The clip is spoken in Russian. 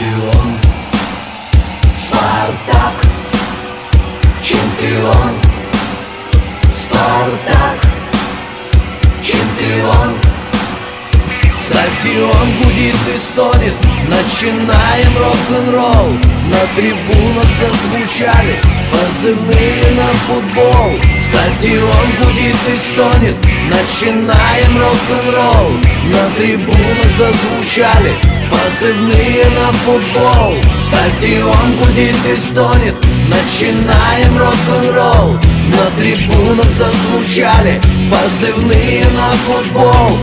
Чемпион, Спартак. Чемпион, Спартак. Чемпион. Стадион гудит и стонет, начинаем рок-н-ролл. На трибунах зазвучали позывные на футбол. Стадион гудит и стонет, начинаем рок-н-ролл. На трибунах зазвучали позывные на футбол. Стадион гудит и стонет, начинаем рок-н-ролл. На трибунах зазвучали позывные на футбол.